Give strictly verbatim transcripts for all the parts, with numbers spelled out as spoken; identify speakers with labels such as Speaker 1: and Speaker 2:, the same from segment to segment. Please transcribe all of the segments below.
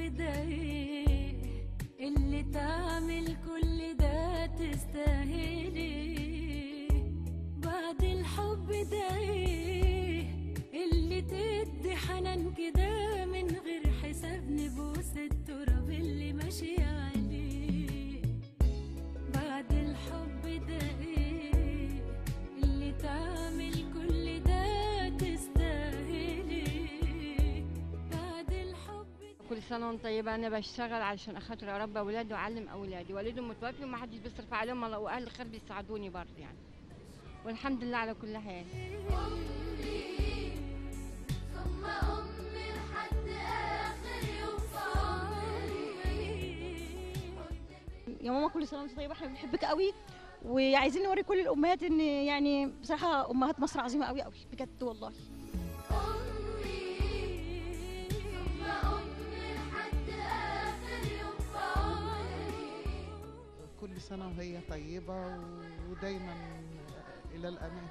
Speaker 1: ده ايه اللي تعمل كل ده تستاهلي؟ بعد الحب ده ايه اللي تدي حنان كده من غير حساب نبوس التراب اللي ماشي عليه؟ بعد الحب ده ايه اللي تعمل كل ده تستاهلي؟ بعد الحب
Speaker 2: كل سنة وانت طيبة. أنا بشتغل علشان أخاطر أربي أولادي وأعلم أولادي، والدهم متوفي ومحدش بيصرف عليهم الله، وأهل الخير بيساعدوني برضه يعني، والحمد لله على كل حال.
Speaker 1: أمي ثم أمي لحد آخر يوم في عمري.
Speaker 3: يا ماما كل سنه وانت طيبه، احنا بنحبك قوي وعايزين نوري كل الامهات ان يعني بصراحه امهات مصر عظيمه قوي قوي بجد والله.
Speaker 1: أمي ثم أمي لحد آخر يوم في عمري.
Speaker 4: كل سنة وهي طيبة ودايما إلى الأمان.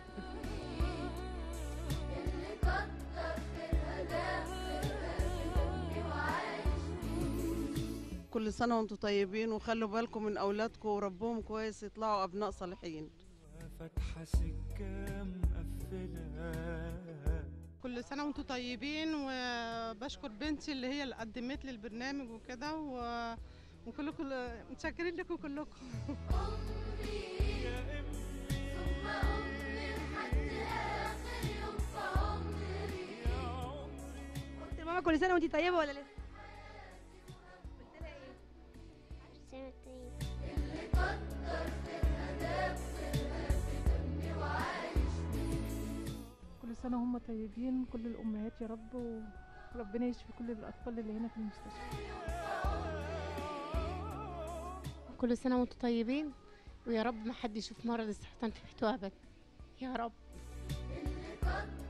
Speaker 1: اللي كتر خيرها ده خيرها في أمي وعايش بيه.
Speaker 5: كل سنة وانتم طيبين وخلوا بالكم من أولادكم وربهم كويس يطلعوا أبناء صالحين.
Speaker 6: فاتحة سكة مقفلة.
Speaker 7: كل سنة وانتم طيبين، وبشكر بنتي اللي هي اللي قدمت لي البرنامج وكده و... وكلكم متشكرين لكم كلكم.
Speaker 1: أمي ثم أمي لحد آخر يوم في عمري.
Speaker 3: قلت لماما كل سنه وانت طيبه ولا لسه؟
Speaker 1: اللي كتر خيرها ده خيرها في دمي وعايش بيه.
Speaker 8: كل سنة هم طيبين كل الأمهات يا رب، وربنا يشفي كل الأطفال اللي هنا في المستشفى.
Speaker 9: كل سنة وانتم طيبين، ويا رب ما حد يشوف مرض السرطان في بيته أبدا يا رب.
Speaker 1: اللي كتر